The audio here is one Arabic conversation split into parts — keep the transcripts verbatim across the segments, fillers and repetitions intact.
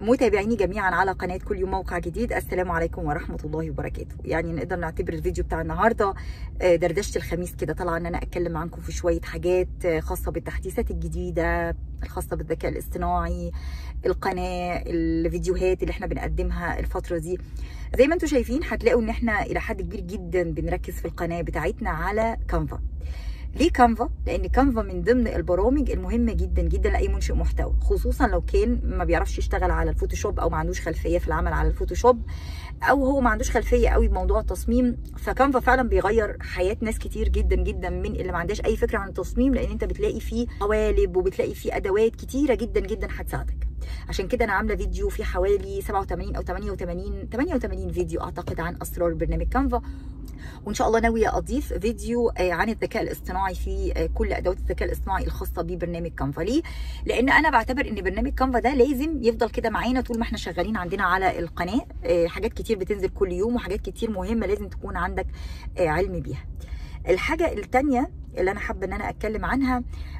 متابعيني جميعا على قناه كل يوم موقع جديد. السلام عليكم ورحمه الله وبركاته. يعني نقدر نعتبر الفيديو بتاع النهارده دردشه الخميس كده، طالعه ان انا اتكلم معاكم في شويه حاجات خاصه بالتحديثات الجديده الخاصه بالذكاء الاصطناعي، القناه، الفيديوهات اللي احنا بنقدمها الفتره دي. زي ما انتم شايفين هتلاقوا ان احنا الى حد كبير جدا بنركز في القناه بتاعتنا على كانفا. ليه كانفا؟ لان كانفا من ضمن البرامج المهمه جدا جدا لاي منشئ محتوى، خصوصا لو كان ما بيعرفش يشتغل على الفوتوشوب او ما عندوش خلفيه في العمل على الفوتوشوب، او هو ما عندوش خلفيه قوي بموضوع التصميم. فكانفا فعلا بيغير حياه ناس كتير جدا جدا من اللي ما عندهاش اي فكره عن التصميم، لان انت بتلاقي فيه قوالب وبتلاقي فيه ادوات كتيره جدا جدا هتساعدك. عشان كده انا عامله فيديو فيه حوالي سبعة وثمانين او ثمانية وثمانين ثمانية وثمانين فيديو اعتقد عن اسرار برنامج كانفا، وان شاء الله ناويه اضيف فيديو عن الذكاء الاصطناعي في كل ادوات الذكاء الاصطناعي الخاصه ببرنامج كانفا. ليه؟ لان انا بعتبر ان برنامج كانفا ده لازم يفضل كده معانا طول ما احنا شغالين عندنا على القناه. حاجات كتير بتنزل كل يوم وحاجات كتير مهمه لازم تكون عندك علم بيها. الحاجه الثانيه اللي انا حابه ان انا اتكلم عنها،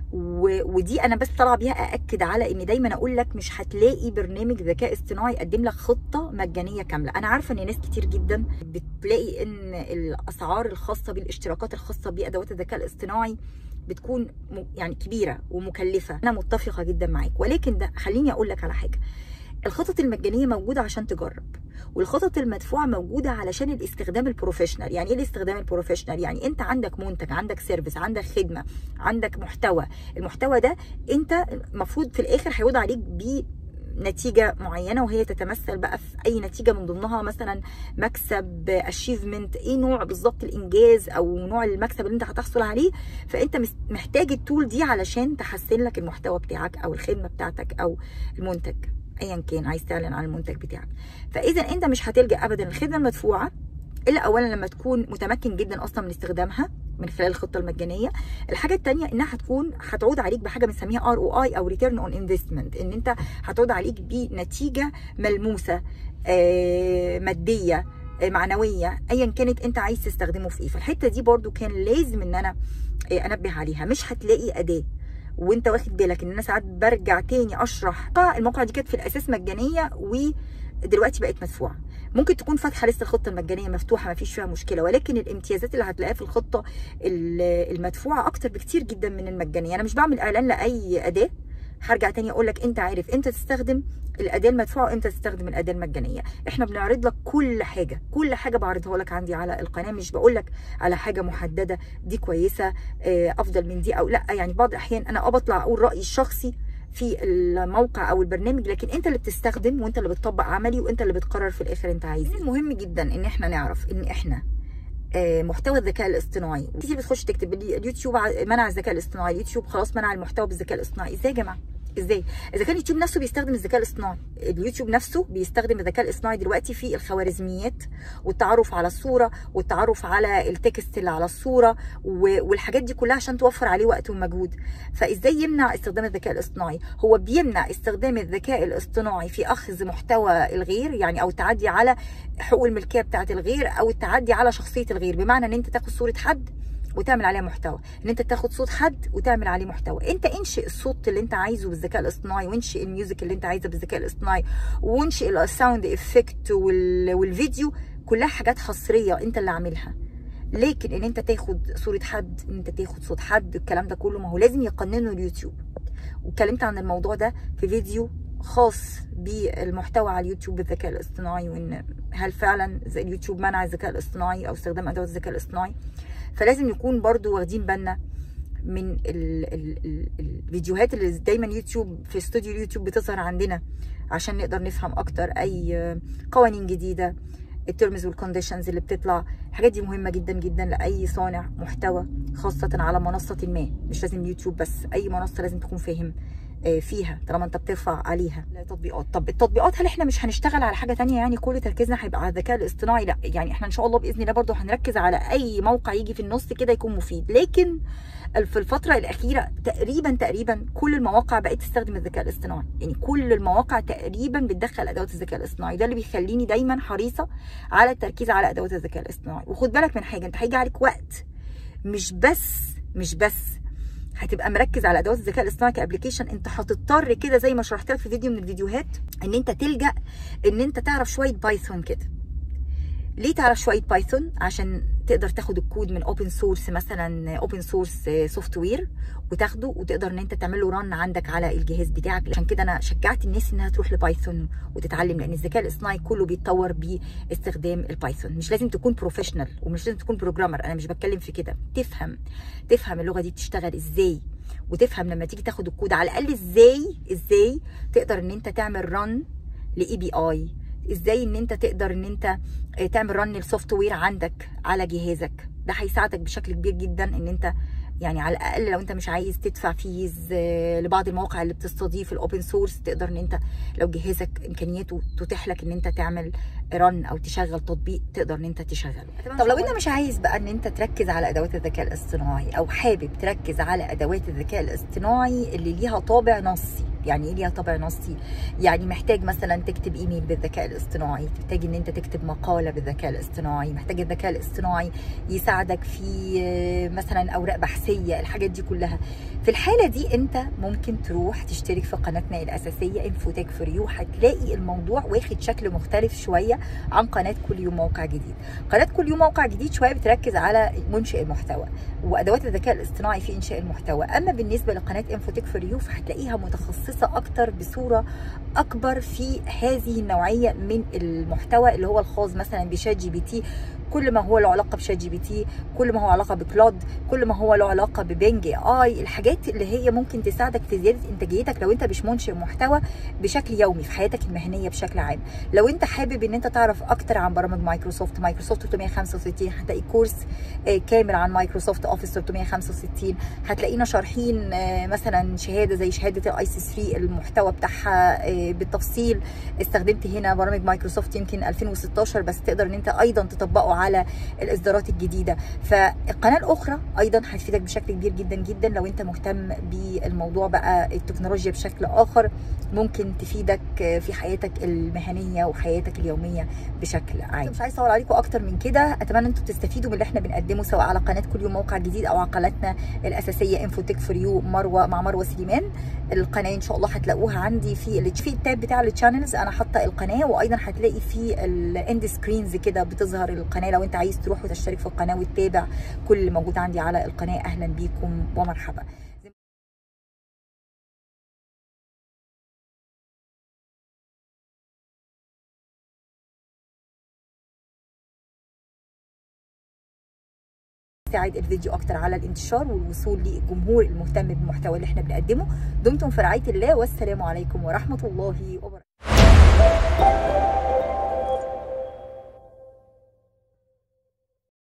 ودي انا بس طالعه بيها ااكد على ان دايما اقول لك مش هتلاقي برنامج ذكاء اصطناعي يقدم لك خطه مجانيه كامله. انا عارفه ان ناس كتير جدا بتلاقي ان الاسعار الخاصه بالاشتراكات الخاصه بادوات الذكاء الاصطناعي بتكون يعني كبيره ومكلفه. انا متفقه جدا معاك، ولكن ده خليني اقول لك على حاجه. الخطط المجانيه موجوده عشان تجرب، والخطط المدفوعه موجوده علشان الاستخدام البروفيشنال. يعني ايه الاستخدام البروفيشنال؟ يعني انت عندك منتج، عندك سيرفيس، عندك خدمه، عندك محتوى. المحتوى ده انت المفروض في الاخر هيوضع عليك بنتيجه معينه، وهي تتمثل بقى في اي نتيجه من ضمنها مثلا مكسب، اتشيفمنت، ايه نوع بالظبط الانجاز او نوع المكسب اللي انت هتحصل عليه. فانت محتاج التول دي علشان تحسن لك المحتوى بتاعك او الخدمه بتاعتك او المنتج ايا كان عايز تعلن عن المنتج بتاعك. فاذا انت مش هتلجا ابدا الخدمه المدفوعه الا اولا لما تكون متمكن جدا اصلا من استخدامها من خلال الخطه المجانيه. الحاجه الثانيه انها هتكون هتعود عليك بحاجه بنسميها ار او اي او ريتيرن اون انفستمنت، ان انت هتعود عليك بنتيجه ملموسه، آه ماديه، آه معنويه، ايا كانت انت عايز تستخدمه في ايه. فالحته دي برده كان لازم ان انا آه انبه عليها. مش هتلاقي اداه وانت واخد بالك ان انا ساعات برجع تاني اشرح الموقع دي كانت في الاساس مجانيه ودلوقتي بقت مدفوعه. ممكن تكون فاتحه لسه الخطه المجانيه مفتوحه ما فيش فيها مشكله، ولكن الامتيازات اللي هتلاقيها في الخطه المدفوعه اكتر بكتير جدا من المجانيه. انا مش بعمل اعلان لاي اداه، هرجع تاني اقول لك انت عارف امتى تستخدم الاداه المدفوعه وامتى تستخدم الاداه المجانيه. احنا بنعرض لك كل حاجه، كل حاجه بعرضها لك عندي على القناه. مش بقول لك على حاجه محدده دي كويسه افضل من دي او لا. يعني بعض الاحيان انا اه بطلع اقول رايي الشخصي في الموقع او البرنامج، لكن انت اللي بتستخدم وانت اللي بتطبق عملي وانت اللي بتقرر في الاخر انت عايز ايه. مهم جدا ان احنا نعرف ان احنا محتوى الذكاء الاصطناعي كتير بتخش تكتب لي اليوتيوب منع الذكاء الاصطناعي، اليوتيوب خلاص منع المحتوى بالذكاء الاصطناعي. ازاي يا جماعه؟ ازاي؟ اذا كان اليوتيوب نفسه بيستخدم الذكاء الاصطناعي، اليوتيوب نفسه بيستخدم الذكاء الاصطناعي دلوقتي في الخوارزميات والتعرف على الصوره والتعرف على التكست اللي على الصوره والحاجات دي كلها عشان توفر عليه وقت ومجهود. فازاي يمنع استخدام الذكاء الاصطناعي؟ هو بيمنع استخدام الذكاء الاصطناعي في اخذ محتوى الغير، يعني او التعدي على حقوق الملكيه بتاعه الغير او التعدي على شخصيه الغير. بمعنى ان انت تاخد صوره حد وتعمل عليها محتوى، ان انت تاخد صوت حد وتعمل عليه محتوى. انت انشئ الصوت اللي انت عايزه بالذكاء الاصطناعي، وانشئ الميوزك اللي انت عايزها بالذكاء الاصطناعي، وانشئ الساوند افكت والفيديو، كلها حاجات حصريه انت اللي عاملها. لكن ان انت تاخد صوره حد، ان انت تاخد صوت حد، الكلام ده كله ما هو لازم يقننه اليوتيوب. واتكلمت عن الموضوع ده في فيديو خاص بالمحتوى على اليوتيوب بالذكاء الاصطناعي، وان هل فعلا اليوتيوب منع الذكاء الاصطناعي او استخدام ادوات الذكاء الاصطناعي. فلازم نكون برضو واخدين بالنا من ال ال ال الفيديوهات اللي دايما يوتيوب في استوديو اليوتيوب بتظهر عندنا عشان نقدر نفهم اكتر اي قوانين جديده، التيرمز والكونديشنز اللي بتطلع. الحاجات دي مهمه جدا جدا لاي صانع محتوى، خاصه على منصه ما، مش لازم يوتيوب بس، اي منصه لازم تكون فاهم فيها طالما انت بترفع عليها تطبيقات. طب التطبيقات هل احنا مش هنشتغل على حاجه ثانيه؟ يعني كل تركيزنا هيبقى على الذكاء الاصطناعي؟ لا، يعني احنا ان شاء الله باذن الله برضه هنركز على اي موقع يجي في النص كده يكون مفيد. لكن في الفتره الاخيره تقريبا تقريبا كل المواقع بقت تستخدم الذكاء الاصطناعي، يعني كل المواقع تقريبا بتدخل ادوات الذكاء الاصطناعي. ده اللي بيخليني دايما حريصه على التركيز على ادوات الذكاء الاصطناعي. وخد بالك من حاجه، انت هيجي عليك وقت مش بس مش بس هتبقى مركز على ادوات الذكاء الاصطناعي كابلكيشن، انت هتضطر كده زي ما شرحت لك في فيديو من الفيديوهات ان انت تلجأ ان انت تعرف شويه بايثون كده. ليه تعرف شويه بايثون؟ عشان تقدر تاخد الكود من اوبن سورس، مثلا اوبن سورس سوفت وير، وتاخده وتقدر ان انت تعمل له ران عندك على الجهاز بتاعك. عشان كده انا شجعت الناس انها تروح لبايثون وتتعلم، لان الذكاء الاصطناعي كله بيتطور باستخدام البايثون. مش لازم تكون بروفيشنال ومش لازم تكون بروجرامر، انا مش بتكلم في كده. تفهم تفهم اللغه دي بتشتغل ازاي، وتفهم لما تيجي تاخد الكود على الاقل ازاي ازاي تقدر ان انت تعمل ران لاي بي اي، ازاي ان انت تقدر ان انت تعمل رن السوفت وير عندك على جهازك. ده هيساعدك بشكل كبير جدا ان انت يعني على الاقل لو انت مش عايز تدفع فيز لبعض المواقع اللي بتستضيف الاوبن سورس، تقدر ان انت لو جهازك امكانياته تتيح لك ان انت تعمل رن او تشغل تطبيق، تقدر ان انت تشغله. طب لو انت مش عايز بقى ان انت تركز على ادوات الذكاء الاصطناعي، او حابب تركز على ادوات الذكاء الاصطناعي اللي ليها طابع نصي. يعني ايه ليها طابع نصي؟ يعني محتاج مثلا تكتب ايميل بالذكاء الاصطناعي، محتاج ان انت تكتب مقاله بالذكاء الاصطناعي، محتاج الذكاء الاصطناعي يساعدك في مثلا اوراق بحثيه، الحاجات دي كلها. في الحاله دي انت ممكن تروح تشترك في قناتنا الاساسيه انفوتك فور يو، هتلاقي الموضوع واخد شكل مختلف شويه عن قناه كل يوم موقع جديد. قناه كل يوم موقع جديد شويه بتركز على منشئ المحتوى وادوات الذكاء الاصطناعي في انشاء المحتوى، اما بالنسبه لقناه انفوتك فور يو فهتلاقيها متخصصه اكتر بصوره اكبر في هذه النوعيه من المحتوى اللي هو الخاص مثلا بشات جي بي تي. كل ما هو له علاقه بشات جي بي تي، كل ما هو علاقه بكلود، كل ما هو له علاقه ببنج اي، الحاجات اللي هي ممكن تساعدك في زياده انتاجيتك لو انت مش منشئ محتوى بشكل يومي في حياتك المهنيه بشكل عام. لو انت حابب ان انت تعرف اكتر عن برامج مايكروسوفت مايكروسوفت ثلاثمية وخمسة وستين، هتلاقي كورس كامل عن مايكروسوفت اوفيس ثلاثمية وخمسة وستين. هتلاقينا شارحين مثلا شهاده زي شهاده الاي سي ثلاثة المحتوى بتاعها بالتفصيل. استخدمت هنا برامج مايكروسوفت يمكن ألفين وستاشر، بس تقدر ان انت ايضا تطبقه على الاصدارات الجديده. فالقناه الاخرى ايضا هتفيدك بشكل كبير جدا جدا لو انت مهتم بالموضوع بقى التكنولوجيا بشكل اخر، ممكن تفيدك في حياتك المهنيه وحياتك اليوميه بشكل عام. مش عايز اطول عليكم اكتر من كده، اتمنى انتم تستفيدوا من اللي احنا بنقدمه سواء على قناه كل يوم موقع جديد او على قناتنا الاساسيه انفوتك فور يو مروه مع مروه سليمان. القناه ان شاء الله هتلاقوها عندي في في التاب بتاع الشانلز، انا حاطه القناه، وايضا هتلاقي في الاند سكرينز كده بتظهر القناه لو انت عايز تروح وتشترك في القناه وتتابع كل اللي موجود عندي على القناه. اهلا بيكم ومرحبا. ساعد الفيديو اكتر على الانتشار والوصول للجمهور المهتم بالمحتوى اللي احنا بنقدمه. دمتم في رعايه الله، والسلام عليكم ورحمه الله وبركاته.